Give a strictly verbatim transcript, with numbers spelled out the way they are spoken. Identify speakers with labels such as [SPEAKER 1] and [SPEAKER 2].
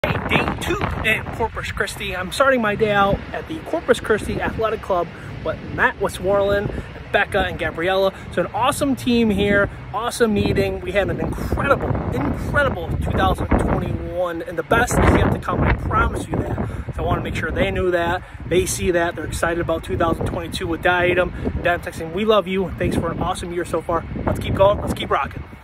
[SPEAKER 1] Day two in Corpus Christi. I'm starting my day out at the Corpus Christi Athletic Club with Matt Westmoreland, Becca, and Gabriella. So an awesome team here, awesome meeting. We had an incredible, incredible two thousand twenty-one, and the best is yet to come. I promise you that. So I want to make sure they knew that, they see that, they're excited about two thousand twenty-two with Diadem. Diadem texting, we love you. Thanks for an awesome year so far. Let's keep going. Let's keep rocking.